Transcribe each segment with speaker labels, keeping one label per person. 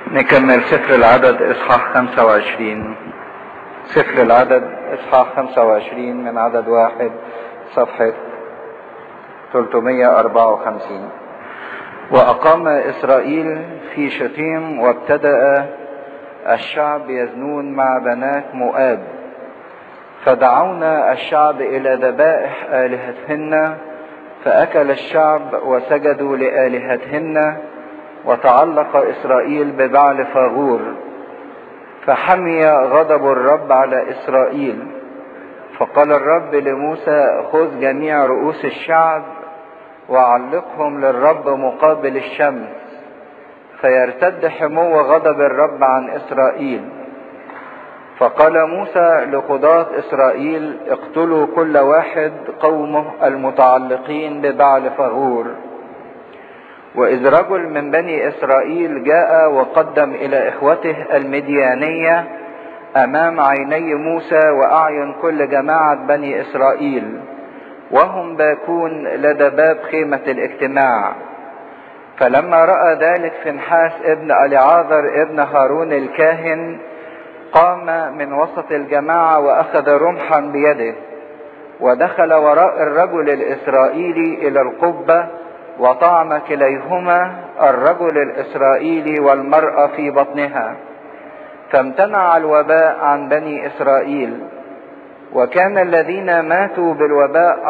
Speaker 1: نكمل سفر العدد اصحاح 25. سفر العدد اصحاح 25 من عدد 1 صفحة 354. وأقام إسرائيل في شطيم، وابتدأ الشعب يزنون مع بنات مؤاب، فدعونا الشعب إلى ذبائح آلهتهن، فأكل الشعب وسجدوا لآلهتهن، وتعلق إسرائيل ببعل فاغور، فحمي غضب الرب على إسرائيل. فقال الرب لموسى: خذ جميع رؤوس الشعب وعلقهم للرب مقابل الشمس، فيرتد حمو غضب الرب عن إسرائيل. فقال موسى لقضاة إسرائيل: اقتلوا كل واحد قومه المتعلقين ببعل فاغور. وإذ رجل من بني إسرائيل جاء وقدم إلى إخوته المديانية أمام عيني موسى وأعين كل جماعة بني إسرائيل، وهم باكون لدى باب خيمة الاجتماع. فلما رأى ذلك فنحاس ابن أليعازر ابن هارون الكاهن قام من وسط الجماعة وأخذ رمحا بيده، ودخل وراء الرجل الإسرائيلي إلى القبة، وطعن كليهما الرجل الإسرائيلي والمرأة في بطنها، فامتنع الوباء عن بني إسرائيل. وكان الذين ماتوا بالوباء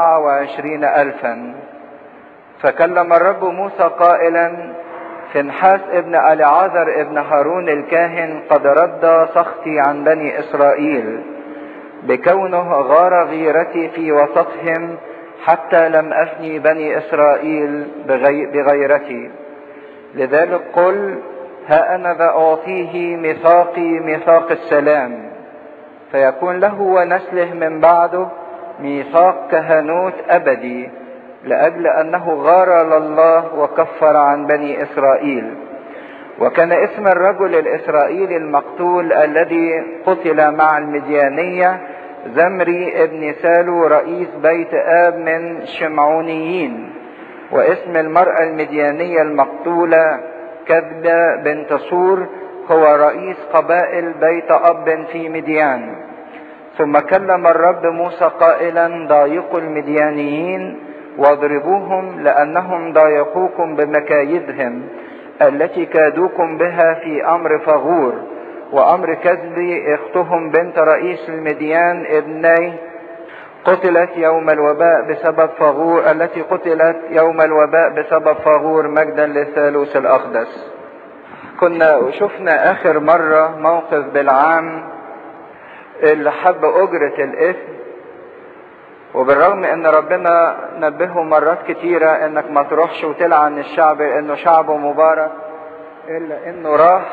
Speaker 1: 24,000. فكلم الرب موسى قائلا: فنحاس ابن أليعازر ابن هارون الكاهن قد رد سخطي عن بني إسرائيل، بكونه غار غيرتي في وسطهم، حتى لم أفني بني إسرائيل بغيرتي. لذلك قل: ها أنا ذا أعطيه ميثاقي ميثاق السلام، فيكون له ونسله من بعده ميثاق كهنوت أبدي، لأجل أنه غار لله وكفر عن بني إسرائيل. وكان اسم الرجل الإسرائيلي المقتول الذي قتل مع المديانية زمري ابن سالو رئيس بيت آب من شمعونيين. واسم المرأة المديانية المقتولة كذبة بنت صور، هو رئيس قبائل بيت أب في مديان. ثم كلم الرب موسى قائلا: ضايقوا المديانيين واضربوهم، لأنهم ضايقوكم بمكايدهم التي كادوكم بها في أمر فاغور وأمر كذب اختهم بنت رئيس المديان ابني، قتلت يوم الوباء بسبب فاغور، التي قتلت يوم الوباء بسبب فاغور، مجدا للثالوث الأقدس. كنا شفنا آخر مرة موقف بلعام اللي حب أجرة الإثم، وبالرغم ان ربنا نبهه مرات كتيرة انك ما تروحش وتلعن الشعب لانه شعبه مبارك، الا انه راح.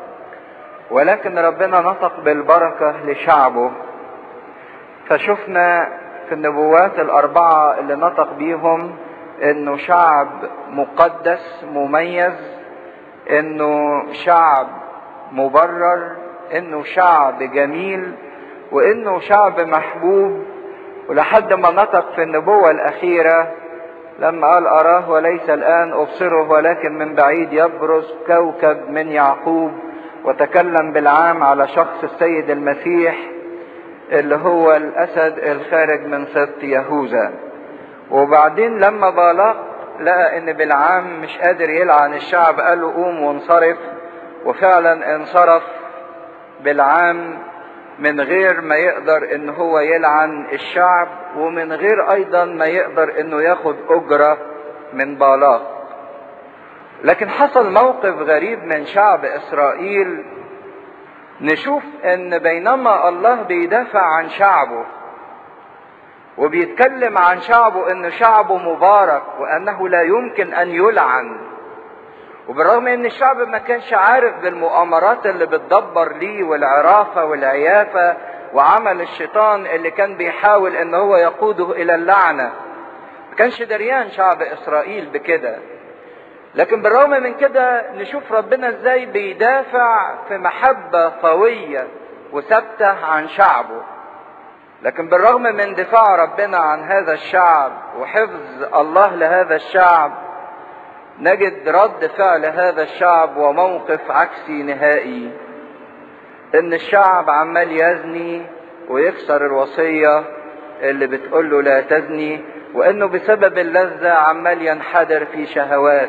Speaker 1: ولكن ربنا نطق بالبركة لشعبه. فشفنا في النبوات ال4 اللي نطق بيهم انه شعب مقدس مميز، انه شعب مبرر، انه شعب جميل، وانه شعب محبوب. ولحد ما نطق في النبوة الأخيرة لما قال: أراه وليس الآن أبصره، ولكن من بعيد يبرز كوكب من يعقوب. وتكلم بالعام على شخص السيد المسيح اللي هو الأسد الخارج من سبط يهوذا. وبعدين لما بالاق لقى ان بالعام مش قادر يلعن الشعب، قال له: قوم وانصرف. وفعلا انصرف بالعام من غير ما يقدر ان هو يلعن الشعب، ومن غير ايضا ما يقدر انه ياخد اجرة من بالاق. لكن حصل موقف غريب من شعب اسرائيل. نشوف ان بينما الله بيدافع عن شعبه وبيتكلم عن شعبه انه شعبه مبارك وانه لا يمكن ان يلعن، وبالرغم ان الشعب ما كانش عارف بالمؤامرات اللي بتدبر ليه والعرافة والعيافة وعمل الشيطان اللي كان بيحاول ان هو يقوده الى اللعنة، ما كانش دريان شعب اسرائيل بكده. لكن بالرغم من كده نشوف ربنا ازاي بيدافع في محبة قوية وثابتة عن شعبه. لكن بالرغم من دفاع ربنا عن هذا الشعب وحفظ الله لهذا الشعب، نجد رد فعل هذا الشعب وموقف عكسي نهائي، ان الشعب عمال يزني ويكسر الوصية اللي بتقوله لا تزني، وانه بسبب اللذة عمال ينحدر في شهوات.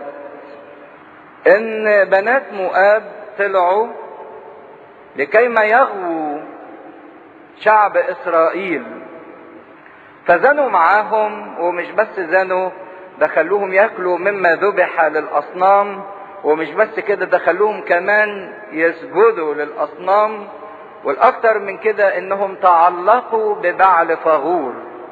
Speaker 1: ان بنات مؤاب طلعوا لكيما يغووا شعب اسرائيل، فزنوا معاهم، ومش بس زنوا، دخلوهم ياكلوا مما ذبح للاصنام، ومش بس كده دخلوهم كمان يسجدوا للاصنام، والاكثر من كده انهم تعلقوا ببعل فغور.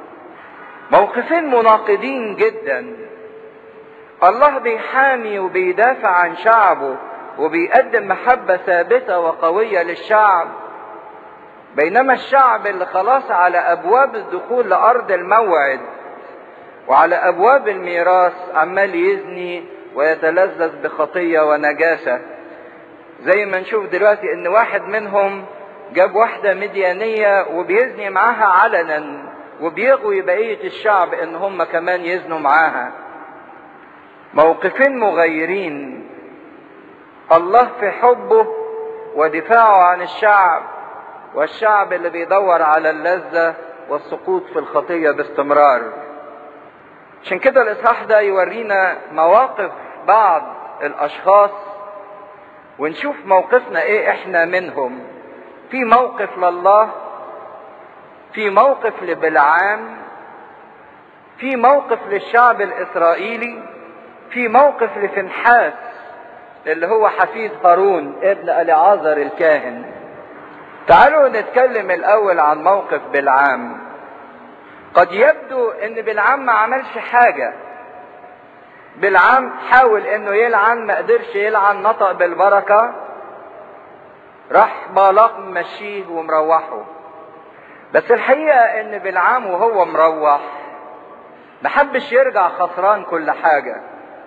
Speaker 1: موقفين مناقضين جدا. الله بيحامي وبيدافع عن شعبه وبيقدم محبة ثابتة وقوية للشعب، بينما الشعب اللي خلاص على ابواب الدخول لارض الموعد وعلى ابواب الميراث عمال يزني ويتلذذ بخطية ونجاسة. زي ما نشوف دلوقتي ان واحد منهم جاب واحدة مديانية وبيزني معاها علنا، وبيغوي بقية الشعب ان هم كمان يزنوا معاها. موقفين مغيرين. الله في حبه ودفاعه عن الشعب، والشعب اللي بيدور على اللذة والسقوط في الخطية باستمرار. عشان كده الاصحاح ده يورينا مواقف بعض الاشخاص ونشوف موقفنا ايه احنا منهم. في موقف لله، في موقف لبلعام، في موقف للشعب الاسرائيلي، في موقف لفنحاس اللي هو حفيد هارون ابن اليعازر الكاهن. تعالوا نتكلم الاول عن موقف بلعام. قد يبدو ان بلعام ما عملش حاجة. بلعام حاول انه يلعن، ما قدرش يلعن، نطق بالبركة، راح بالاق مشيه ومروحه. بس الحقيقة ان بلعام وهو مروح محبش يرجع خسران كل حاجة.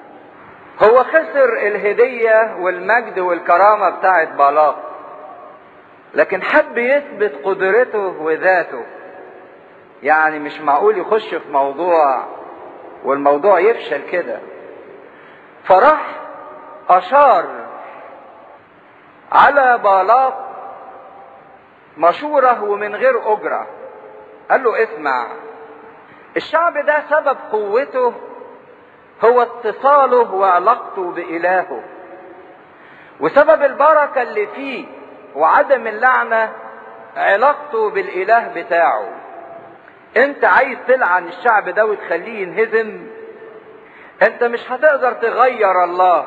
Speaker 1: هو خسر الهدية والمجد والكرامة بتاعت بالاق، لكن حب يثبت قدرته وذاته. يعني مش معقول يخش في موضوع والموضوع يفشل كده. فراح اشار على بالاق مشورة ومن غير اجرة. قال له اسمع، الشعب ده سبب قوته هو اتصاله وعلاقته بإلهه، وسبب البركة اللي فيه وعدم اللعنة علاقته بالإله بتاعه. انت عايز تلعن الشعب ده وتخليه ينهزم؟ انت مش هتقدر تغير الله،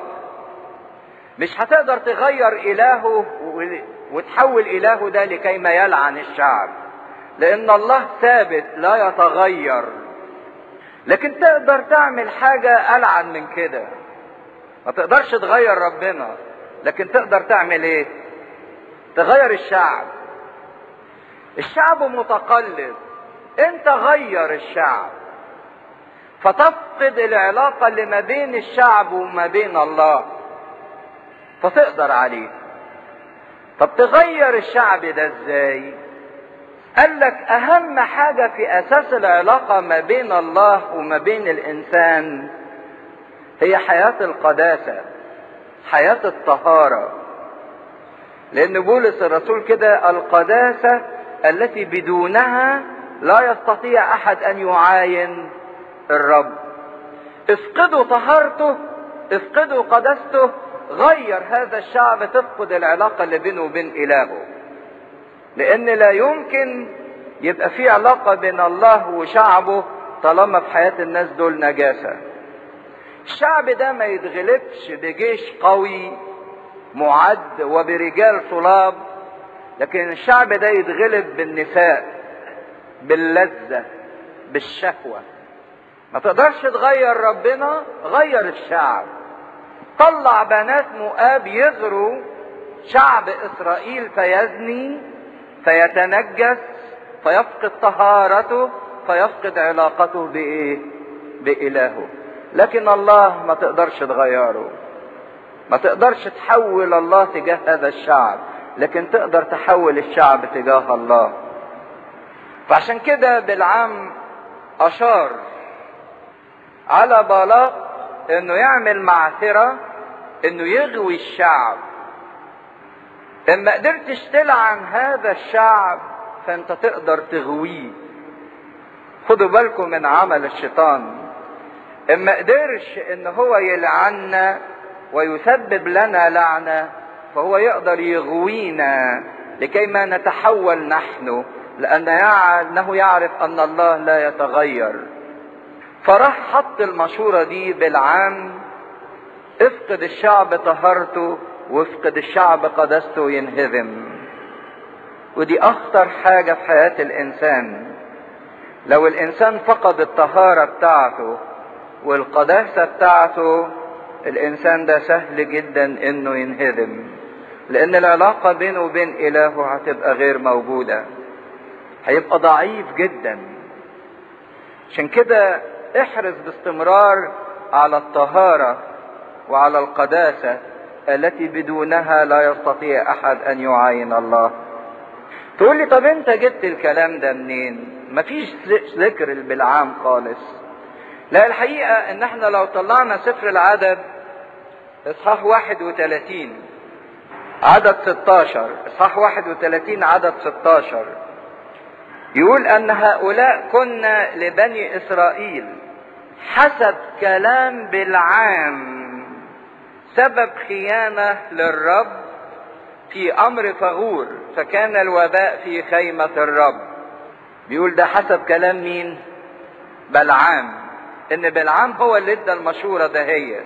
Speaker 1: مش هتقدر تغير إلهه وتحول إلهه ده لكي ما يلعن الشعب، لأن الله ثابت لا يتغير. لكن تقدر تعمل حاجة ألعن من كده. ما تقدرش تغير ربنا، لكن تقدر تعمل ايه؟ تغير الشعب. الشعب متقلب، انت غير الشعب فتفقد العلاقة اللي ما بين الشعب وما بين الله، فتقدر عليه. طب تغير الشعب ده ازاي؟ قال لك اهم حاجة في اساس العلاقة ما بين الله وما بين الانسان هي حياة القداسة، حياة الطهارة. لان بولس الرسول كده القداسة التي بدونها لا يستطيع احد ان يعاين الرب. افقدوا طهارته، افقدوا قداسته، غير هذا الشعب تفقد العلاقة اللي بينه وبين الهه. لان لا يمكن يبقى في علاقة بين الله وشعبه طالما في حياة الناس دول نجاسة. الشعب ده ما يتغلبش بجيش قوي معد وبرجال صلاب، لكن الشعب ده يتغلب بالنساء، باللذة، بالشهوة. ما تقدرش تغير ربنا، غير الشعب. طلع بنات مؤاب يغروا شعب اسرائيل فيزني، فيتنجس، فيفقد طهارته، فيفقد علاقته بايه؟ بإلهه. لكن الله ما تقدرش تغيره، ما تقدرش تحول الله تجاه هذا الشعب، لكن تقدر تحول الشعب تجاه الله. فعشان كده بلعام أشار على بالاق انه يعمل معثرة انه يغوي الشعب. ان ما قدرتش تلعن هذا الشعب فانت تقدر تغويه. خدوا بالكم من عمل الشيطان. ان ما قدرش ان هو يلعننا ويسبب لنا لعنة فهو يقدر يغوينا لكي ما نتحول نحن، لأنه يعرف أن الله لا يتغير. فراح حط المشورة دي بالعام: افقد الشعب طهارته وافقد الشعب قداسته ينهزم. ودي أخطر حاجة في حياة الإنسان. لو الإنسان فقد الطهارة بتاعته والقداسة بتاعته، الإنسان ده سهل جدا إنه ينهزم، لأن العلاقة بينه وبين إلهه هتبقى غير موجودة، هيبقى ضعيف جدا. عشان كده احرص باستمرار على الطهارة وعلى القداسة التي بدونها لا يستطيع أحد أن يعاين الله. تقول لي طب أنت جبت الكلام ده منين؟ مفيش ذكر بالعام خالص. لا، الحقيقة إن احنا لو طلعنا سفر العدد إصحاح 31 عدد 16، إصحاح 31 عدد 16، يقول أن هؤلاء كنا لبني إسرائيل حسب كلام بالعام سبب خيانة للرب في أمر فغور، فكان الوباء في خيمة الرب. بيقول ده حسب كلام مين؟ بلعام. إن بلعام هو اللي ادى المشورة دهيت.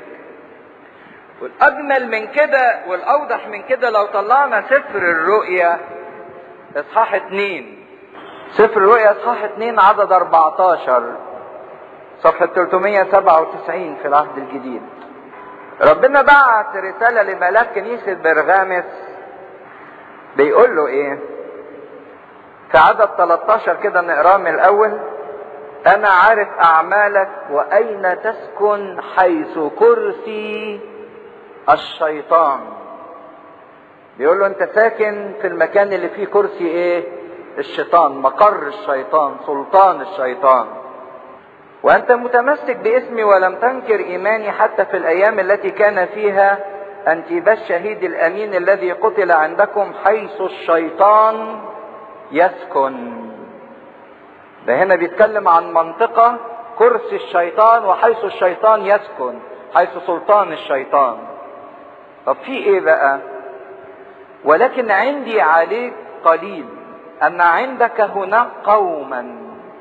Speaker 1: والأجمل من كده والأوضح من كده لو طلعنا سفر الرؤيا إصحاح 2، سفر الرؤيا إصحاح 2 عدد 14 صفحة 397 في العهد الجديد. ربنا بعت رسالة لملاك كنيسة برغامس بيقول له ايه؟ في عدد 13 كده نقراه من الأول: أنا عارف أعمالك وأين تسكن حيث كرسي الشيطان. بيقول له أنت ساكن في المكان اللي فيه كرسي ايه؟ الشيطان، مقر الشيطان، سلطان الشيطان. وأنت متمسك باسمي ولم تنكر إيماني حتى في الأيام التي كان فيها أنتيباس الشهيد الأمين الذي قتل عندكم حيث الشيطان يسكن. ده هنا بيتكلم عن منطقة كرسي الشيطان وحيث الشيطان يسكن، حيث سلطان الشيطان. طب في ايه بقى؟ ولكن عندي عليك قليل أن عندك هناك قوما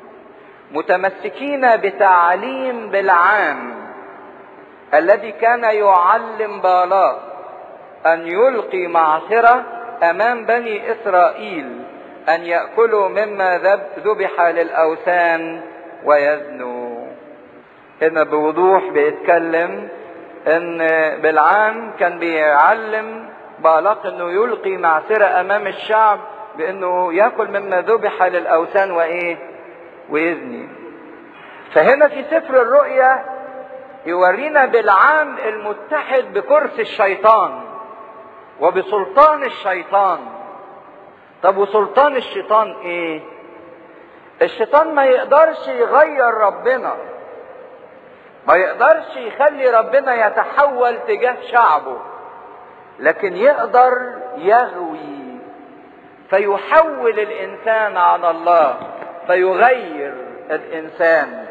Speaker 1: متمسكين بتعليم بالعام الذي كان يعلم بالاق أن يلقي معثرة أمام بني إسرائيل أن يأكلوا مما ذبح للأوثان ويزنوا. هنا بوضوح بيتكلم ان بالعام كان بيعلم بالاق انه يلقي معثرة امام الشعب بانه ياكل مما ذبح للاوثان وايه؟ ويزني. فهنا في سفر الرؤيا يورينا بالعام المتحد بكرسي الشيطان وبسلطان الشيطان. طب وسلطان الشيطان ايه؟ الشيطان ما يقدرش يغير ربنا، ما يقدرش يخلي ربنا يتحول تجاه شعبه، لكن يقدر يغوي فيحول الانسان عن الله، فيغير الانسان،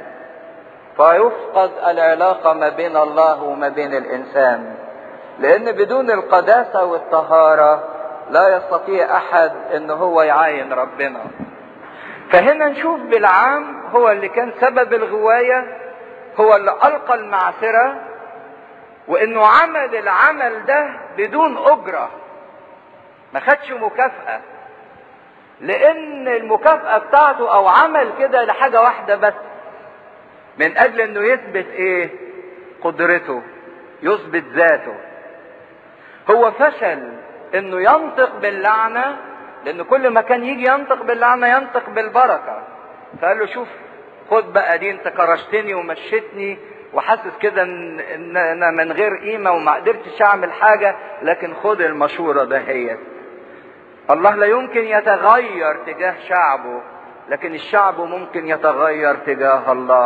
Speaker 1: فيفقد العلاقة ما بين الله وما بين الانسان. لان بدون القداسة والطهارة لا يستطيع احد ان هو يعاين ربنا. فهنا نشوف بالعام هو اللي كان سبب الغواية، هو اللي ألقى المعثرة، وإنه عمل العمل ده بدون أجرة، ما خدش مكافأة، لأن المكافأة بتاعته أو عمل كده لحاجة واحدة بس، من أجل إنه يثبت إيه؟ قدرته، يثبت ذاته. هو فشل إنه ينطق باللعنة، لأن كل ما كان يجي ينطق باللعنة ينطق بالبركة. فقال له شوف، خد بقى دي، انت كرشتني ومشيتني وحاسس كده ان انا من غير قيمة وما قدرتش اعمل حاجة، لكن خد المشورة دهيت. الله لا يمكن يتغير تجاه شعبه، لكن الشعب ممكن يتغير تجاه الله.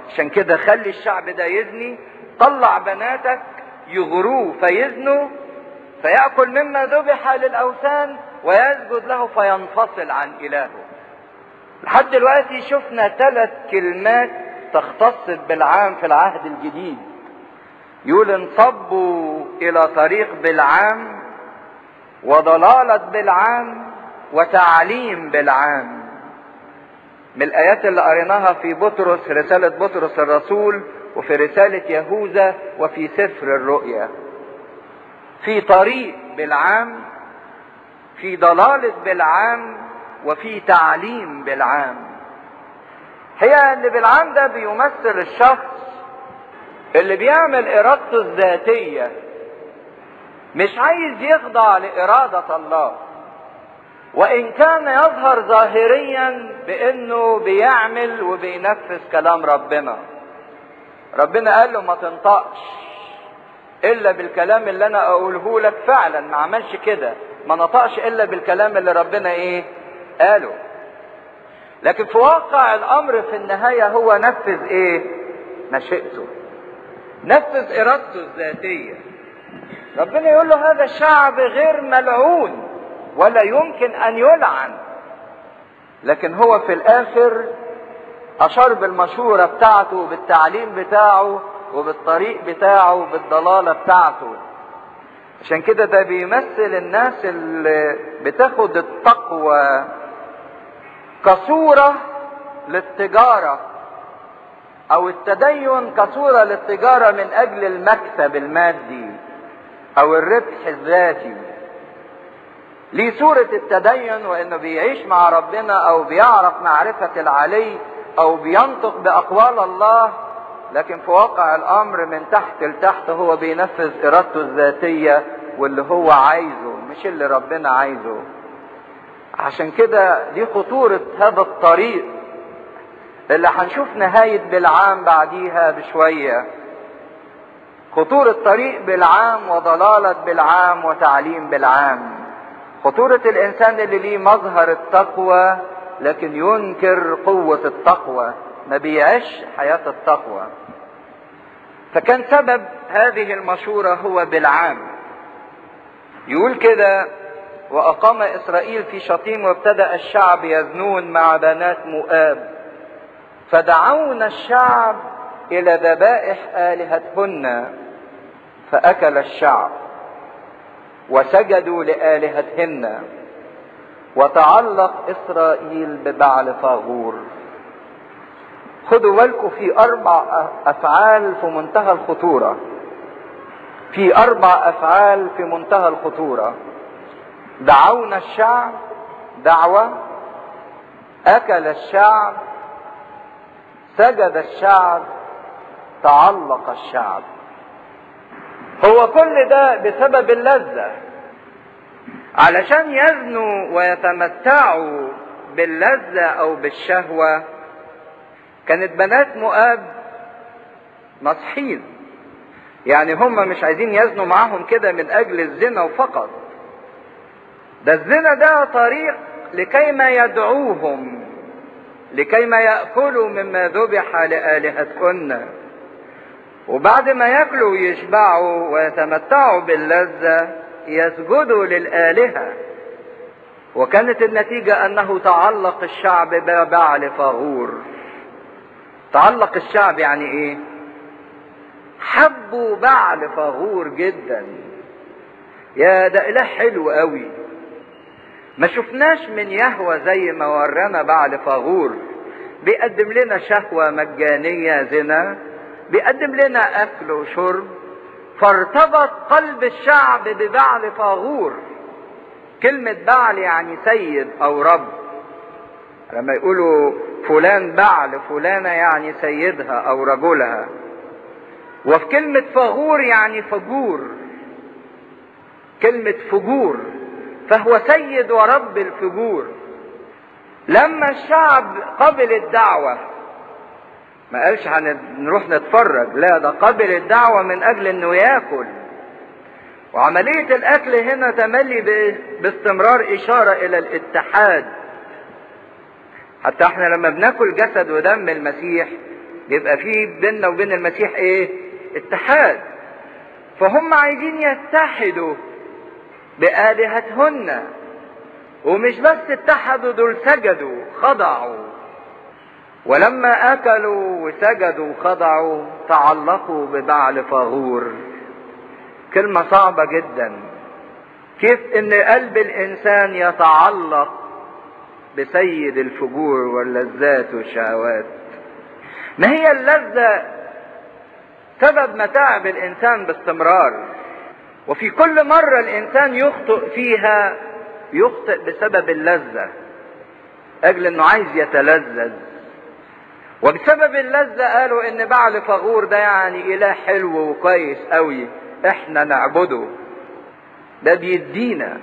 Speaker 1: عشان كده خلي الشعب ده يزني، طلع بناتك يغروه فيزنوا، فيأكل مما ذبح للأوثان ويسجد له فينفصل عن إلهه. لحد دلوقتي شفنا 3 كلمات تختص بالعام في العهد الجديد. يقول انصبوا إلى طريق بلعام وضلالة بلعام وتعليم بلعام. من الآيات اللي قريناها في بطرس، رسالة بطرس الرسول، وفي رسالة يهوذا، وفي سفر الرؤيا. في طريق بلعام، في ضلالة بلعام، وفي تعليم بلعام. هي ان بلعام ده بيمثل الشخص اللي بيعمل ارادته الذاتية، مش عايز يخضع لإرادة الله، وإن كان يظهر ظاهريا بأنه بيعمل وبينفذ كلام ربنا. ربنا قال له ما تنطقش إلا بالكلام اللي أنا أقوله لك، فعلا ما عملش كده، ما نطقش إلا بالكلام اللي ربنا قاله. لكن في واقع الأمر في النهاية هو نفذ مشيئته، نفذ إرادته الذاتية. ربنا يقول له هذا الشعب غير ملعون ولا يمكن ان يلعن، لكن هو في الاخر اشار بالمشورة بتاعته وبالتعليم بتاعه وبالطريق بتاعه وبالضلالة بتاعته. عشان كده ده بيمثل الناس اللي بتاخد التقوى كصورة للتجارة، او التدين كصورة للتجارة من اجل المكسب المادي او الربح الذاتي. ليه صورة التدين وانه بيعيش مع ربنا او بيعرف معرفة العلي او بينطق باقوال الله، لكن في واقع الامر من تحت لتحت هو بينفذ ارادته الذاتية واللي هو عايزه مش اللي ربنا عايزه. عشان كده دي خطورة هذا الطريق اللي هنشوف نهاية بلعام بعديها بشوية. خطورة طريق بلعام وضلالة بلعام وتعليم بلعام. خطورة الانسان اللي ليه مظهر التقوى لكن ينكر قوة التقوى، ما بيعيش حياة التقوى. فكان سبب هذه المشورة هو بلعام. يقول كده واقام اسرائيل في شطيم وابتدأ الشعب يزنون مع بنات مؤاب، فدعونا الشعب الى ذبائح آلهتهن، فاكل الشعب وسجدوا لآلهتهن، وتعلق إسرائيل ببعل فاغور. خدوا بالكم في 4 أفعال في منتهى الخطورة، في 4 أفعال في منتهى الخطورة. دعونا الشعب دعوة، أكل الشعب، سجد الشعب، تعلق الشعب. هو كل ده بسبب اللذة، علشان يزنوا ويتمتعوا باللذة او بالشهوة. كانت بنات مؤاب نصحين، يعني هم مش عايزين يزنوا معاهم كده من اجل الزنا فقط، ده الزنا ده طريق لكيما يدعوهم لكيما يأكلوا مما ذبح لآلهتهن، وبعد ما ياكلوا ويشبعوا ويتمتعوا باللذة يسجدوا للآلهة. وكانت النتيجة انه تعلق الشعب ببعل فاغور. تعلق الشعب يعني حبوا بعل فاغور جدا. يا ده اله حلو قوي، ما شفناش من يهوى زي ما ورانا بعل فاغور. بيقدم لنا شهوة مجانية زنا، بيقدم لنا اكل وشرب. فارتبط قلب الشعب ببعل فاغور. كلمة بعل يعني سيد او رب. لما يقولوا فلان بعل فلانة يعني سيدها او رجلها. وفي كلمة فاغور يعني فجور، كلمة فجور، فهو سيد ورب الفجور. لما الشعب قبل الدعوة ما قالش هنروح نتفرج، لا ده قبل الدعوة من اجل انه ياكل. وعملية الاكل هنا تملي باستمرار اشارة الى الاتحاد. حتى احنا لما بناكل جسد ودم المسيح يبقى في بيننا وبين المسيح ايه؟ اتحاد. فهم عايزين يتحدوا بآلهتهن، ومش بس اتحدوا، دول سجدوا خضعوا، ولما اكلوا وسجدوا وخضعوا تعلقوا ببعل فاغور. كلمة صعبة جدا، كيف ان قلب الانسان يتعلق بسيد الفجور واللذات والشهوات. ما هي اللذة سبب متاعب الانسان باستمرار، وفي كل مرة الانسان يخطئ فيها يخطئ بسبب اللذة، اجل انه عايز يتلذذ. وبسبب اللذة قالوا ان بعل فاغور ده يعني اله حلو وكويس قوي احنا نعبده، ده بيدينا.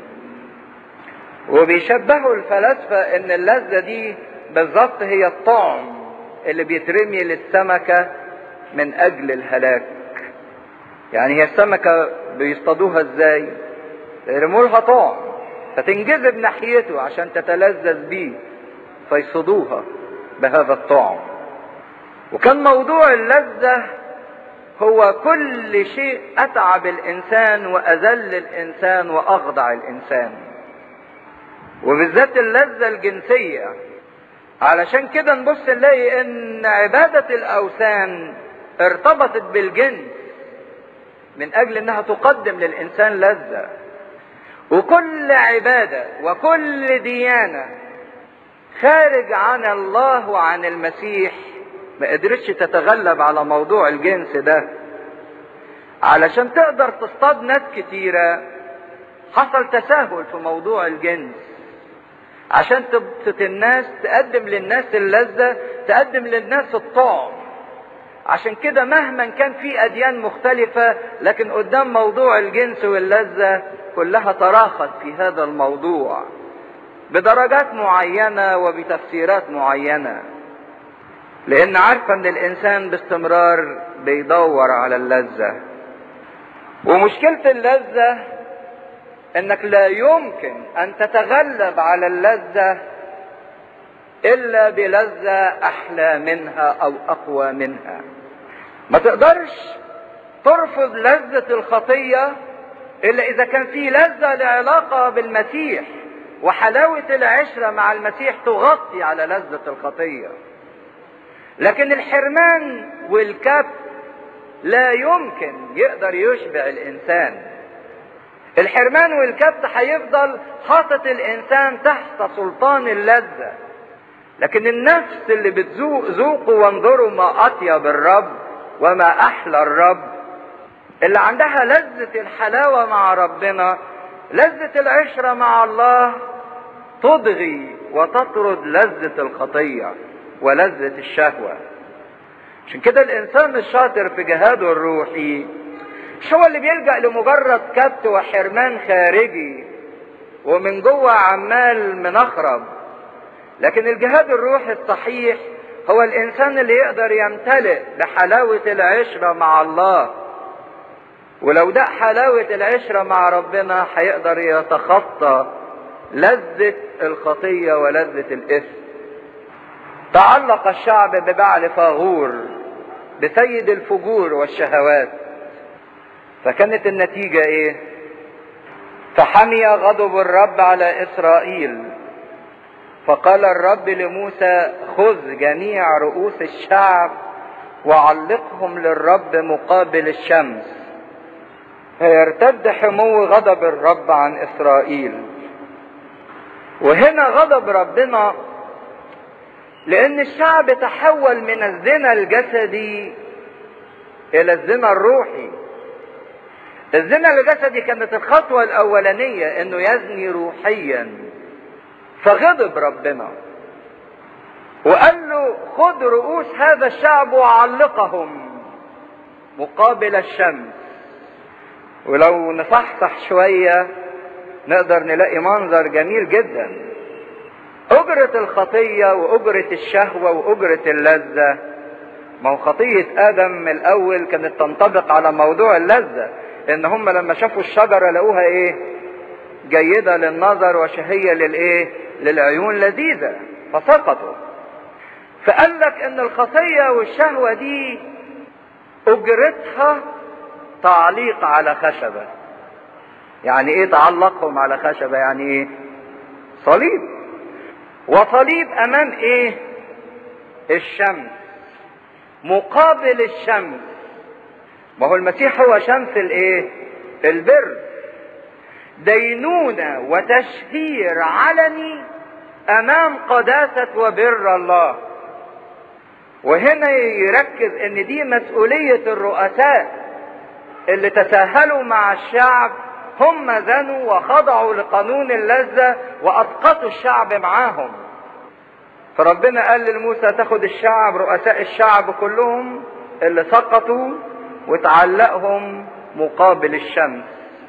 Speaker 1: وبيشبهوا الفلاسفة ان اللذة دي بالظبط هي الطعم اللي بيترمي للسمكة من اجل الهلاك. يعني هي السمكة بيصطادوها ازاي؟ يرموا لها طعم فتنجذب ناحيته عشان تتلذذ بيه، فيصطادوها بهذا الطعم. وكان موضوع اللذة هو كل شيء اتعب الانسان واذل الانسان واخضع الانسان، وبالذات اللذة الجنسية. علشان كده نبص نلاقي ان عبادة الاوثان ارتبطت بالجنس من اجل انها تقدم للانسان لذة. وكل عبادة وكل ديانة خارج عن الله وعن المسيح ما قدرتش تتغلب على موضوع الجنس ده. علشان تقدر تصطاد ناس كتيرة حصل تساهل في موضوع الجنس، عشان تبسط الناس، تقدم للناس اللذة، تقدم للناس الطعم. عشان كده مهما كان في اديان مختلفة، لكن قدام موضوع الجنس واللذة كلها تراخت في هذا الموضوع بدرجات معينة وبتفسيرات معينة، لان عارفة ان الانسان باستمرار بيدور على اللذة. ومشكلة اللذة انك لا يمكن ان تتغلب على اللذة الا بلذة احلى منها او اقوى منها. ما تقدرش ترفض لذة الخطية الا اذا كان في لذة لعلاقة بالمسيح، وحلاوة العشرة مع المسيح تغطي على لذة الخطية. لكن الحرمان والكبت لا يمكن يقدر يشبع الانسان. الحرمان والكبت هيفضل حاطط الانسان تحت سلطان اللذة. لكن النفس اللي بتذوق ذوقوا وانظروا ما اطيب الرب وما احلى الرب، اللي عندها لذة الحلاوة مع ربنا، لذة العشرة مع الله، تضغي وتطرد لذة الخطية ولذة الشهوة. عشان كده الانسان الشاطر في جهاده الروحي مش هو اللي بيلجأ لمجرد كبت وحرمان خارجي ومن جوه عمال منخرب، لكن الجهاد الروحي الصحيح هو الانسان اللي يقدر يمتلئ بحلاوة العشرة مع الله. ولو ده حلاوة العشرة مع ربنا هيقدر يتخطى لذة الخطية ولذة الإثم. تعلق الشعب ببعل فاغور بسيد الفجور والشهوات، فكانت النتيجة ايه؟ فحمي غضب الرب على اسرائيل، فقال الرب لموسى خذ جميع رؤوس الشعب وعلقهم للرب مقابل الشمس، فيرتد حمو غضب الرب عن اسرائيل. وهنا غضب ربنا لان الشعب تحول من الزنا الجسدي الى الزنا الروحي. الزنا الجسدي كانت الخطوة الاولانية انه يزني روحيا، فغضب ربنا وقال له خذ رؤوس هذا الشعب وعلقهم مقابل الشمس. ولو نصحصح شوية نقدر نلاقي منظر جميل جدا. أجرة الخطية وأجرة الشهوة وأجرة اللذة، ما هو خطية آدم من الأول كانت تنطبق على موضوع اللذة، إن هم لما شافوا الشجرة لقوها إيه؟ جيدة للنظر وشهية للإيه؟ للعيون لذيذة، فسقطوا. فقال لك ان الخطية والشهوة دي اجرتها تعليق على خشبة. يعني ايه تعلقهم على خشبة؟ يعني ايه؟ صليب. وصليب امام ايه؟ الشمس، مقابل الشمس. ما هو المسيح هو شمس الايه؟ البر. دينونة وتشهير علني امام قداسة وبر الله. وهنا يركز ان دي مسؤولية الرؤساء اللي تساهلوا مع الشعب، هم زنوا وخضعوا لقانون اللذة واسقطوا الشعب معاهم. فربنا قال لموسى تاخد الشعب، رؤساء الشعب كلهم اللي سقطوا، وتعلقهم مقابل الشمس.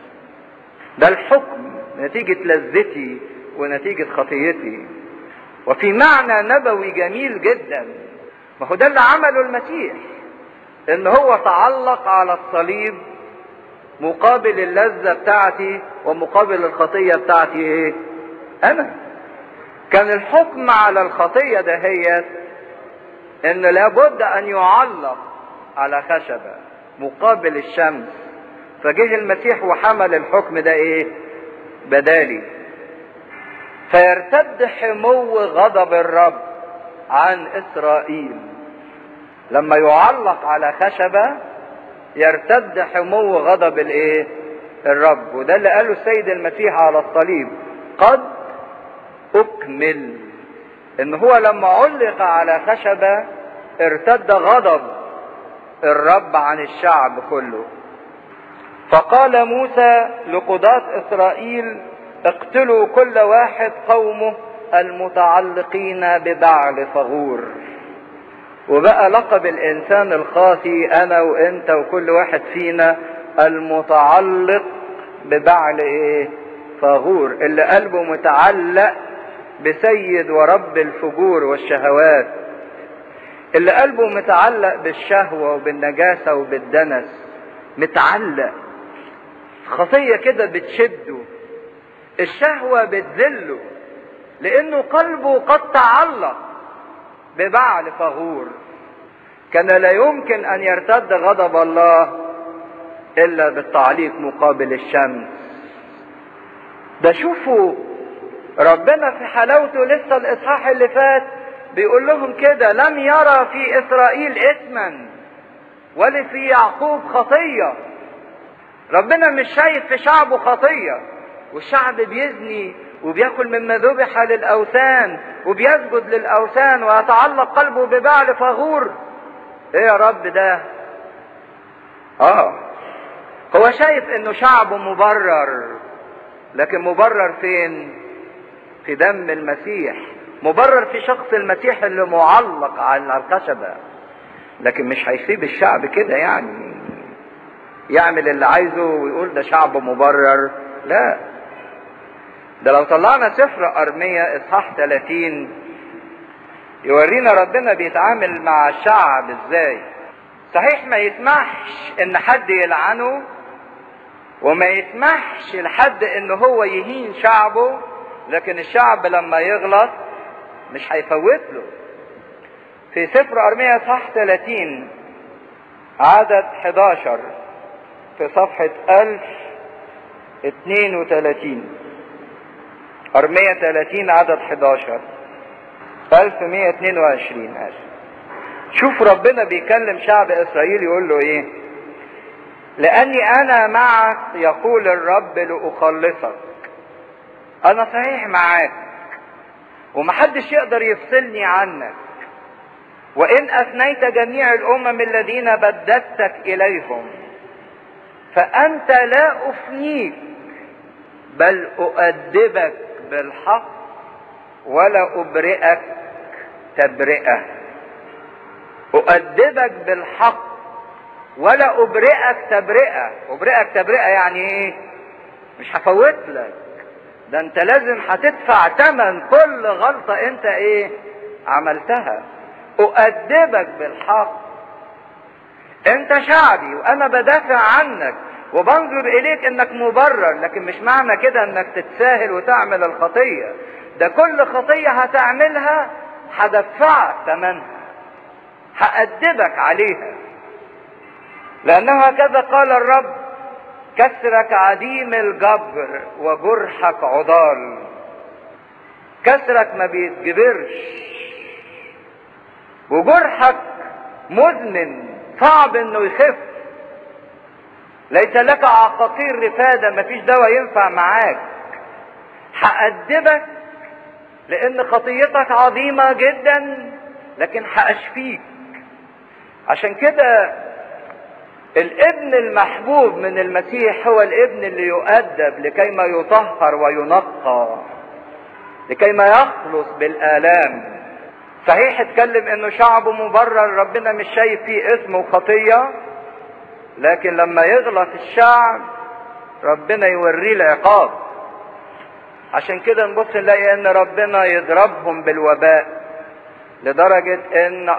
Speaker 1: ده الحكم نتيجة لذتي ونتيجة خطيتي. وفي معنى نبوي جميل جدا، ما هو ده اللي عمله المسيح، ان هو تعلق على الصليب مقابل اللذة بتاعتي ومقابل الخطية بتاعتي ايه؟ انا. كان الحكم على الخطية دهيت ان لابد ان يعلق على خشبة مقابل الشمس. فجه المسيح وحمل الحكم ده ايه؟ بدالي. فيرتد حمو غضب الرب عن اسرائيل. لما يعلق على خشبة يرتد حمو غضب الايه؟ الرب. وده اللي قاله السيد المسيح على الصليب، قد اكمل. ان هو لما علق على خشبة ارتد غضب الرب عن الشعب كله. فقال موسى لقضاة اسرائيل اقتلوا كل واحد قومه المتعلقين ببعل فغور. وبقى لقب الانسان الخاطي انا وانت وكل واحد فينا المتعلق ببعل ايه؟ فغور، اللي قلبه متعلق بسيد ورب الفجور والشهوات، اللي قلبه متعلق بالشهوة وبالنجاسة وبالدنس، متعلق خطية كده بتشده، الشهوة بتذله، لانه قلبه قد تعلق ببعل فغور. كان لا يمكن ان يرتد غضب الله الا بالتعليق مقابل الشمس. ده شوفوا ربنا في حلاوته، لسه الاصحاح اللي فات بيقول لهم كده لم يرى في اسرائيل اثما ولا في يعقوب خطية. ربنا مش شايف في شعبه خطية، والشعب بيزني وبياكل مما ذبح للاوثان وبيسجد للاوثان ويتعلق قلبه ببعل فغور. ايه يا رب ده؟ هو شايف انه شعبه مبرر، لكن مبرر فين؟ في دم المسيح، مبرر في شخص المسيح اللي معلق على الخشبة. لكن مش هيسيب الشعب كده يعني يعمل اللي عايزه ويقول ده شعب مبرر. لا، ده لو طلعنا سفر ارميا اصحاح 30 يورينا ربنا بيتعامل مع الشعب ازاي. صحيح ما يسمحش ان حد يلعنه، وما يسمحش لحد ان هو يهين شعبه، لكن الشعب لما يغلط مش هيفوت له. في سفر ارميا اصحاح 30 عدد 11 في صفحة 1032، ارميا 30 عدد 11 1122 اسف. شوف ربنا بيكلم شعب اسرائيل يقول له ايه؟ لاني انا معك يقول الرب لاخلصك. انا صحيح معاك ومحدش يقدر يفصلني عنك، وان اثنيت جميع الامم الذين بددتك اليهم فانت لا افنيك بل اؤدبك بالحق ولا ابرئك تبرئة. اؤدبك بالحق ولا ابرئك تبرئة. ابرئك تبرئة يعني ايه؟ مش هفوت لك، ده انت لازم هتدفع ثمن كل غلطة انت ايه عملتها. اؤدبك بالحق. انت شعبي وانا بدافع عنك وبنظر اليك انك مبرر، لكن مش معنى كده انك تتساهل وتعمل الخطية. ده كل خطية هتعملها هدفعك ثمنها، هأدبك عليها. لأنه هكذا قال الرب: كسرك عديم الجبر وجرحك عضال. كسرك ما بيتجبرش، وجرحك مزمن صعب انه يخف. ليس لك عقاقير رفادة، مفيش دواء ينفع معاك. هأدبك لان خطيتك عظيمة جدا، لكن هأشفيك. عشان كده الابن المحبوب من المسيح هو الابن اللي يؤدب لكيما يطهر وينقى، لكيما يخلص بالآلام. صحيح اتكلم انه شعبه مبرر، ربنا مش شايف فيه اسم وخطية، لكن لما يغلط الشعب ربنا يوريه العقاب. عشان كده نبص نلاقي ان ربنا يضربهم بالوباء، لدرجة ان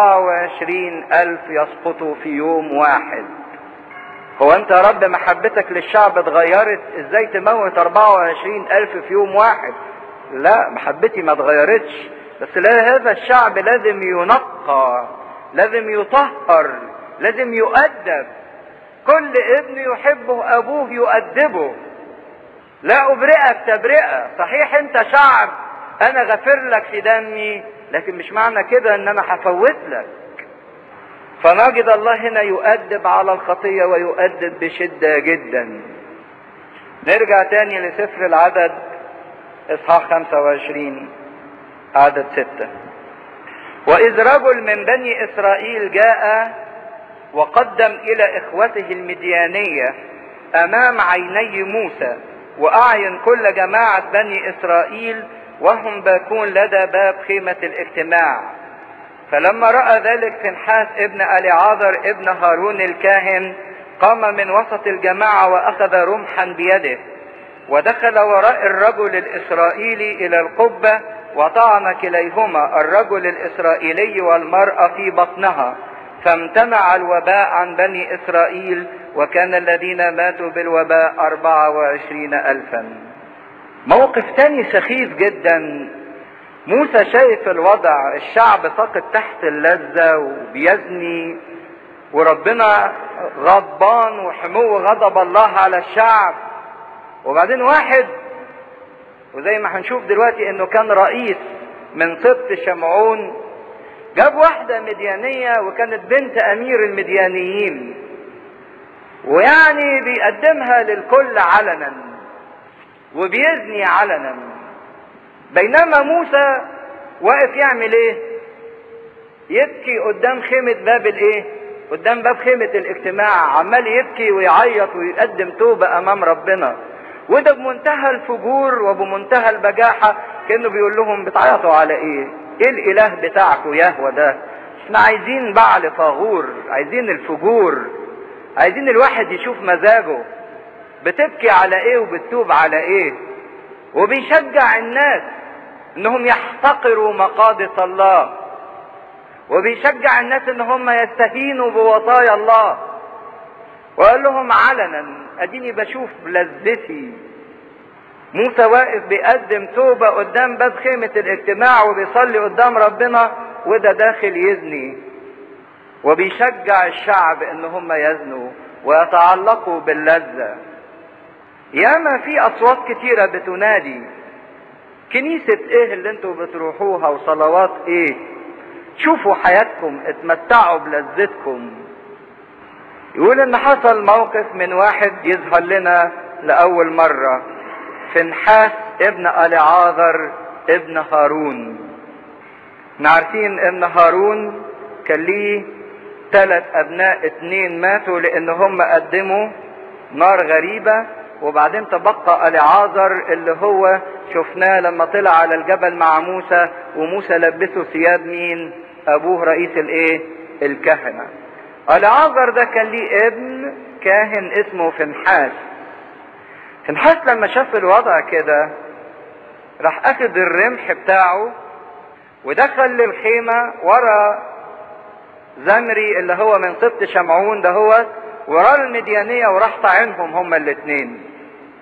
Speaker 1: 24,000 يسقطوا في يوم واحد. هو انت يا رب محبتك للشعب اتغيرت؟ ازاي تموت 24,000 في يوم واحد؟ لا، محبتي ما اتغيرتش، بس لا، هذا الشعب لازم ينقى، لازم يطهر، لازم يؤدب. كل ابن يحبه ابوه يؤدبه. لا ابرئك تبرئة. صحيح انت شعب انا غفر لك في دمي، لكن مش معنى كده ان انا هفوت لك. فنجد الله هنا يؤدب على الخطية ويؤدب بشدة جدا. نرجع تاني لسفر العدد اصحاح 25 عدد 6. وإذ رجل من بني إسرائيل جاء وقدم إلى إخوته المديانية أمام عيني موسى وأعين كل جماعة بني إسرائيل وهم باكون لدى باب خيمة الاجتماع. فلما رأى ذلك فنحاس ابن أليعازر ابن هارون الكاهن قام من وسط الجماعة وأخذ رمحا بيده ودخل وراء الرجل الإسرائيلي إلى القبة وطعن كليهما الرجل الإسرائيلي والمرأة في بطنها، فامتنع الوباء عن بني إسرائيل، وكان الذين ماتوا بالوباء 24,000. موقف تاني سخيف جدا. موسى شايف الوضع، الشعب ساقط تحت اللذة وبيزني، وربنا غضبان وحمو غضب الله على الشعب. وبعدين واحد، وزي ما هنشوف دلوقتي انه كان رئيس من سبط شمعون، جاب واحدة مديانية وكانت بنت امير المديانيين، ويعني بيقدمها للكل علنا وبيزني علنا. بينما موسى واقف يعمل ايه؟ يبكي قدام خيمة باب الايه؟ قدام باب خيمة الاجتماع، عمال يبكي ويعيط ويقدم توبة امام ربنا. وده بمنتهى الفجور وبمنتهى البجاحة، كأنه بيقول لهم بتعيطوا على ايه؟ ايه الاله بتاعكم يهوه ده؟ احنا عايزين بعل طاغور، عايزين الفجور، عايزين الواحد يشوف مزاجه. بتبكي على ايه وبتتوب على ايه؟ وبيشجع الناس انهم يحتقروا مقادس الله، وبيشجع الناس ان هم يستهينوا بوصايا الله. وقال لهم علنا اديني بشوف لذتي. موسى واقف بيقدم توبة قدام باب خيمة الاجتماع وبيصلي قدام ربنا، وده داخل يزني. وبيشجع الشعب ان هم يزنوا ويتعلقوا باللذة. ياما في اصوات كتيرة بتنادي، كنيسة ايه اللي انتوا بتروحوها وصلوات ايه؟ شوفوا حياتكم، اتمتعوا بلذتكم. يقول ان حصل موقف من واحد يظهر لنا لأول مرة، فنحاس ابن أليعازر ابن هارون. عارفين ان هارون كان ليه 3 ابناء، 2 ماتوا لان هم قدموا نار غريبة، وبعدين تبقى أليعازر اللي هو شفناه لما طلع على الجبل مع موسى، وموسى لبسه ثياب مين؟ ابوه رئيس الايه؟ الكهنة. أليعازر ده كان ليه ابن كاهن اسمه فنحاس. فنحاس لما شاف الوضع كده راح اخذ الرمح بتاعه ودخل للخيمة ورا زمري اللي هو من سبط شمعون ده، هو ورا المديانية، وراح طعنهم هما الاثنين،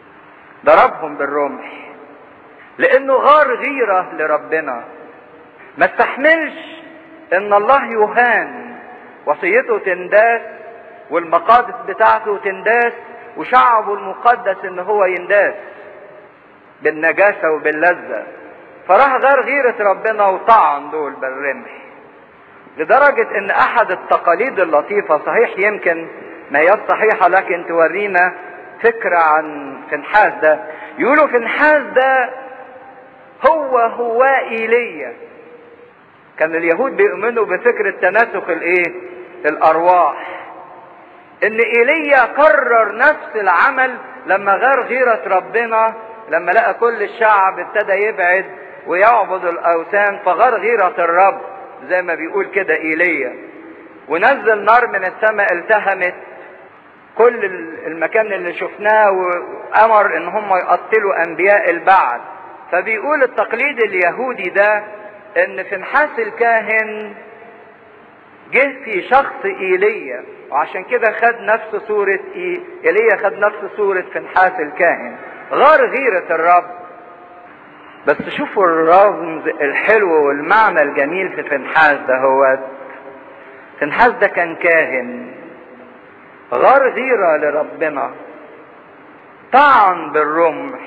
Speaker 1: ضربهم بالرمح، لانه غار غيرة لربنا، ما استحملش ان الله يهان، وصيته تنداس والمقادس بتاعته تنداس وشعبه المقدس ان هو ينداس بالنجاسة وباللذة. فراح غير غيرة ربنا وطعن دول بالرمح، لدرجة ان احد التقاليد اللطيفة، صحيح يمكن ما هي صحيحة لكن تورينا فكرة عن فنحاس ده. يقولوا فنحاس ده هو ايليا. كان اليهود بيؤمنوا بفكرة تناسخ الارواح، ان ايليا كرر نفس العمل لما غير غيرة ربنا، لما لقى كل الشعب ابتدى يبعد ويعبد الاوثان، فغير غيرة الرب زي ما بيقول كده ايليا، ونزل نار من السماء التهمت كل المكان اللي شفناه، وامر ان هم يقتلوا انبياء البعل. فبيقول التقليد اليهودي ده ان فنحاس الكاهن جه في شخص ايليا، وعشان كده خد نفس صورة ايليا، خد نفس صورة فنحاس الكاهن، غار غيرة الرب. بس شوفوا الرمز الحلو والمعنى الجميل في فنحاس ده. هو فنحاس ده كان كاهن غار غيرة لربنا، طعن بالرمح،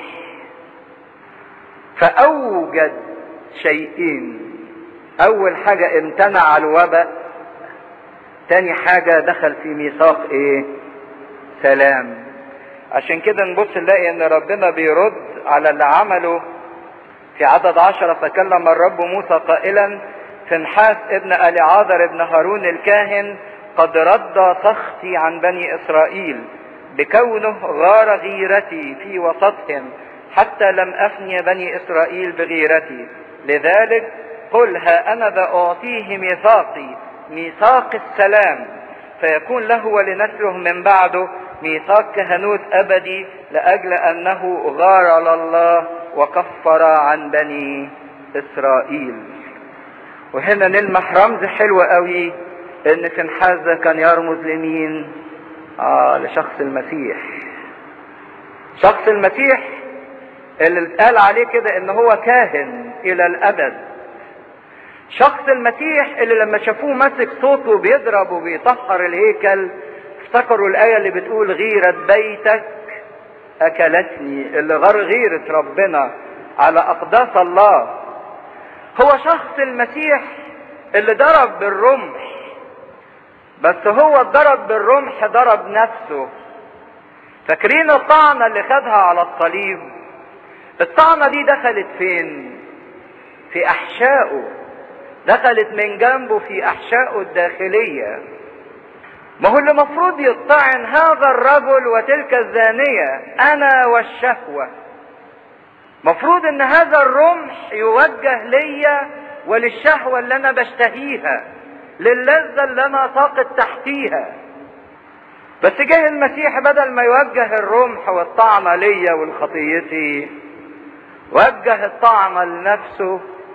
Speaker 1: فأوجد شيئين. أول حاجة امتنع الوباء، تاني حاجة دخل في ميثاق سلام. عشان كده نبص نلاقي ان ربنا بيرد على اللي عمله في عدد 10. فكلم الرب موسى قائلا: فنحاس ابن اليعازر ابن هارون الكاهن قد رد سخطي عن بني اسرائيل بكونه غار غيرتي في وسطهم، حتى لم افني بني اسرائيل بغيرتي. لذلك قل: ها انا ذا اعطيه ميثاقي، ميثاق السلام، فيكون له ولنسله من بعده ميثاق كهنوت ابدي، لاجل انه غار لله وكفر عن بني اسرائيل. وهنا نلمح رمز حلو قوي، ان فنحاس ده كان يرمز لمين؟ لشخص المسيح. شخص المسيح اللي قال عليه كده ان هو كاهن الى الابد. شخص المسيح اللي لما شافوه ماسك صوته بيضرب وبيطهر الهيكل، افتكروا الآية اللي بتقول: غيرة بيتك أكلتني. اللي غير غيرة ربنا على أقداس الله هو شخص المسيح اللي ضرب بالرمح. بس هو ضرب بالرمح ضرب نفسه. فاكرين الطعنة اللي خدها على الصليب؟ الطعنة دي دخلت فين؟ في أحشائه، دخلت من جنبه في أحشائه الداخلية. ما هو اللي مفروض يطعن هذا الرجل وتلك الزانية أنا والشهوة. مفروض ان هذا الرمح يوجه ليا وللشهوة اللي انا بشتهيها، للذة اللي انا طاقت تحتيها. بس جه المسيح بدل ما يوجه الرمح والطعنة ليا ولخطيتي، وجه الطعنة لنفسه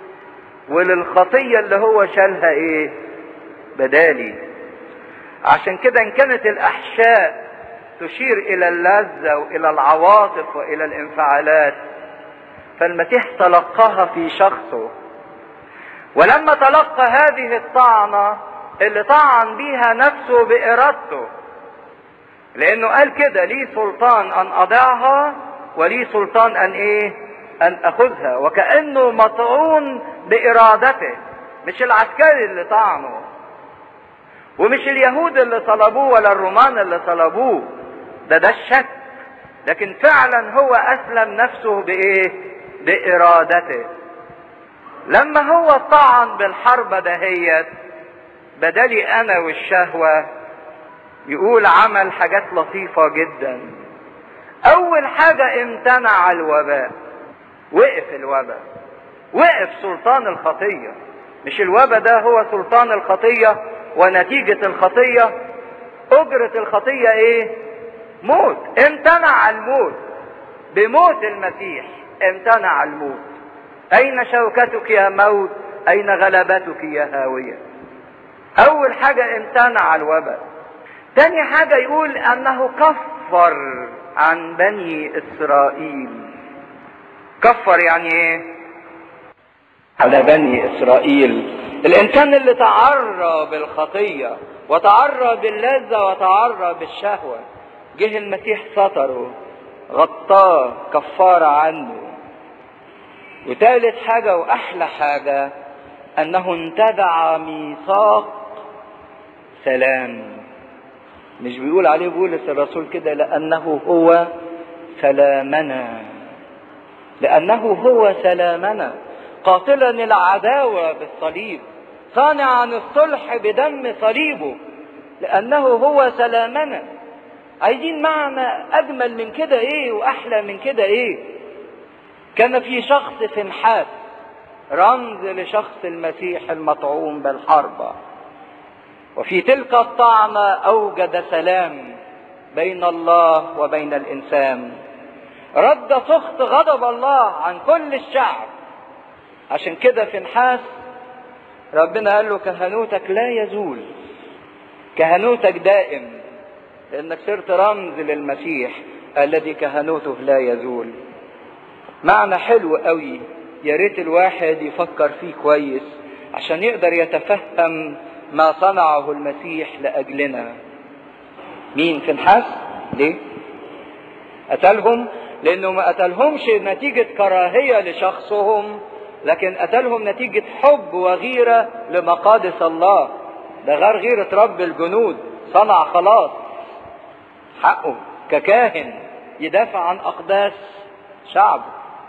Speaker 1: وللخطية اللي هو شالها بدالي. عشان كده ان كانت الاحشاء تشير الى اللذة والى العواطف والى الانفعالات، فالمسيح تلقاها في شخصه. ولما تلقى هذه الطعنة اللي طعن بيها نفسه بإرادته، لانه قال كده: لي سلطان ان اضعها ولي سلطان ان اخذها. وكأنه مطعون بارادته، مش العسكري اللي طعنه، ومش اليهود اللي طلبوه ولا الرومان اللي طلبوه، ده الشك. لكن فعلا هو اسلم نفسه بارادته. لما هو طعن بالحرب دهيت بدلي انا والشهوة، يقول عمل حاجات لطيفة جدا. اول حاجة امتنع الوباء، وقف الوباء، وقف سلطان الخطية. مش الوباء ده هو سلطان الخطية ونتيجة الخطية؟ اجرة الخطية موت. امتنع الموت بموت المسيح، امتنع الموت. اين شوكتك يا موت؟ اين غلبتك يا هاوية؟ اول حاجة امتنع الوباء. تاني حاجة يقول انه كفر عن بني اسرائيل. كفر يعني على بني إسرائيل. الإنسان اللي تعرى بالخطية وتعرى باللذة وتعرى بالشهوة، جه المسيح ستره، غطاه، كفارة عنه. وثالث حاجة وأحلى حاجة أنه انتزع ميثاق سلام. مش بيقول عليه بولس الرسول كده لأنه هو سلامنا، لأنه هو سلامنا، قاتلا العداوة بالصليب، صانعا الصلح بدم صليبه، لأنه هو سلامنا. عايزين معنى أجمل من كده إيه وأحلى من كده إيه؟ كان في شخص فنحاس رمز لشخص المسيح المطعون بالحربة، وفي تلك الطعنة أوجد سلام بين الله وبين الإنسان، رد سخط غضب الله عن كل الشعب. عشان كده فنحاس ربنا قال له كهنوتك لا يزول، كهنوتك دائم، لأنك صرت رمز للمسيح الذي كهنوته لا يزول. معنى حلو قوي، يا ريت الواحد يفكر فيه كويس عشان يقدر يتفهم ما صنعه المسيح لأجلنا. مين فنحاس؟ ليه؟ قتلهم لأنه ما قتلهمش نتيجة كراهية لشخصهم، لكن قتلهم نتيجة حب وغيرة لمقادس الله. ده غير غيرة رب الجنود، صنع خلاص، حقه ككاهن يدافع عن أقداس شعبه.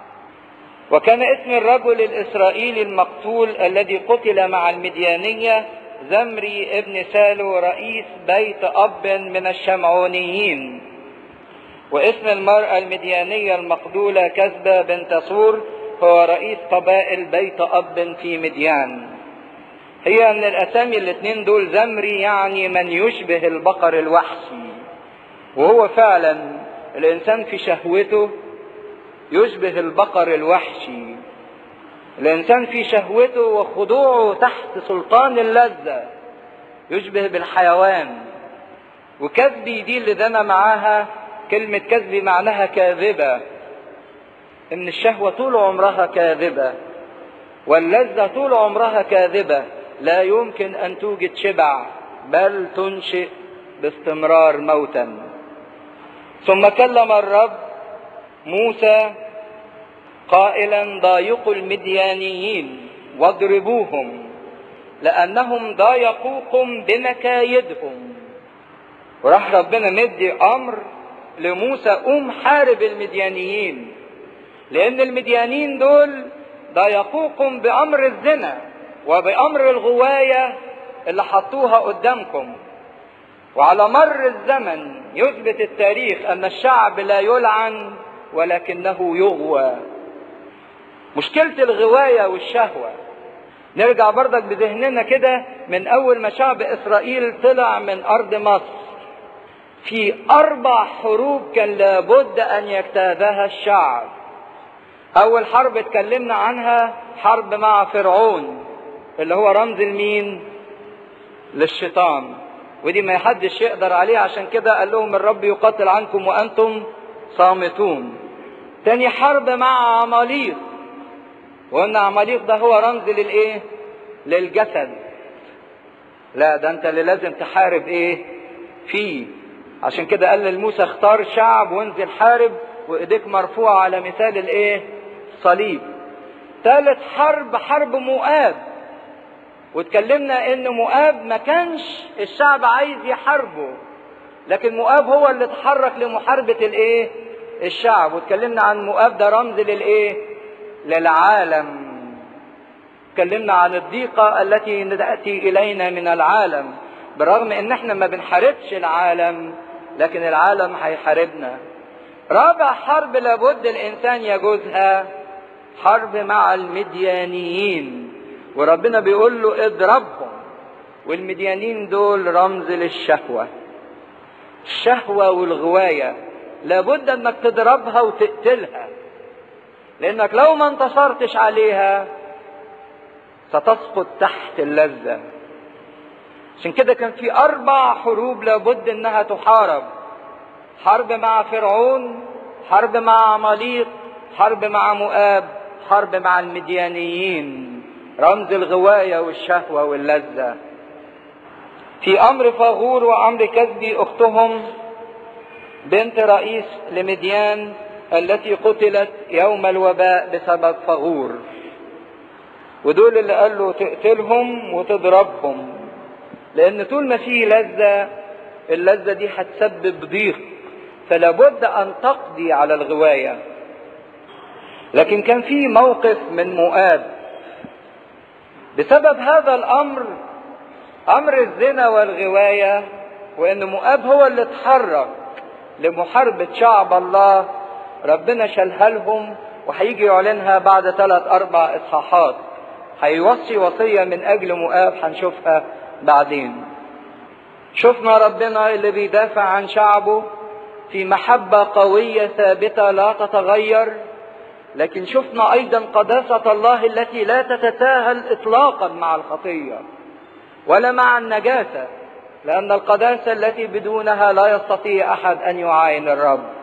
Speaker 1: وكان اسم الرجل الإسرائيلي المقتول الذي قتل مع المديانية زمري ابن سالو رئيس بيت أب من الشمعونيين. واسم المرأة المديانية المقتولة كذبة بنت سور هو رئيس قبائل بيت أب في مديان. هي من الأسامي الاثنين دول زمري يعني من يشبه البقر الوحشي، وهو فعلا الإنسان في شهوته يشبه البقر الوحشي. الإنسان في شهوته وخضوعه تحت سلطان اللذة يشبه بالحيوان. وكذبي دي اللي دنا معاها كلمة كذبي معناها كاذبة، إن الشهوة طول عمرها كاذبة واللذة طول عمرها كاذبة، لا يمكن أن توجد شبع بل تنشئ باستمرار موتا. ثم كلم الرب موسى قائلا ضايقوا المديانيين واضربوهم لأنهم ضايقوكم بمكايدهم. وراح ربنا مدي أمر لموسى قوم حارب المديانيين، لأن المديانيين دول ضايقوكم بأمر الزنا وبأمر الغواية اللي حطوها قدامكم. وعلى مر الزمن يثبت التاريخ أن الشعب لا يلعن ولكنه يغوى. مشكلة الغواية والشهوة نرجع برضك بذهننا كده من أول ما شعب إسرائيل طلع من أرض مصر، في 4 حروب كان لابد أن يجتازها الشعب. أول حرب اتكلمنا عنها حرب مع فرعون اللي هو رمز المين؟ للشيطان، ودي ما حدش يقدر عليها، عشان كده قال لهم الرب يقاتل عنكم وأنتم صامتون. تاني حرب مع عماليق، وقلنا عماليق ده هو رمز للإيه؟ للجسد. لا ده أنت اللي لازم تحارب إيه؟ فيه. عشان كده قال لموسى اختار شعب وانزل حارب وإيديك مرفوعة على مثال الإيه؟ صليب. ثالث حرب حرب مؤاب، واتكلمنا ان مؤاب ما كانش الشعب عايز يحاربه، لكن مؤاب هو اللي اتحرك لمحاربة الايه؟ الشعب. واتكلمنا عن مؤاب ده رمز للايه؟ للعالم. اتكلمنا عن الضيقة التي تأتي الينا من العالم، بالرغم ان احنا ما بنحاربش العالم لكن العالم هيحاربنا. رابع حرب لابد الانسان يجوزها حرب مع المديانيين، وربنا بيقول له اضربهم. والمديانين دول رمز للشهوة، الشهوة والغواية، لابد انك تضربها وتقتلها، لانك لو ما انتصرتش عليها ستسقط تحت اللذة. عشان كده كان في 4 حروب لابد انها تحارب: حرب مع فرعون، حرب مع عماليق، حرب مع مؤاب، حرب مع المديانيين. رمز الغواية والشهوة واللذة. في أمر فاغور وأمر كسبي أختهم بنت رئيس لمديان التي قتلت يوم الوباء بسبب فاغور، ودول اللي قال له تقتلهم وتضربهم، لأن طول ما فيه لذة اللذة دي هتسبب ضيق، فلا بد أن تقضي على الغواية. لكن كان في موقف من مؤاب بسبب هذا الأمر، أمر الزنا والغواية، وإن مؤاب هو اللي اتحرك لمحاربة شعب الله. ربنا شالها لهم، وهيجي يعلنها بعد 3-4 إصحاحات. هيوصي وصية من أجل مؤاب هنشوفها بعدين. شفنا ربنا اللي بيدافع عن شعبه في محبة قوية ثابتة لا تتغير، لكن شفنا أيضا قداسة الله التي لا تتساهل إطلاقا مع الخطية ولا مع النجاسة، لأن القداسة التي بدونها لا يستطيع أحد أن يعاين الرب.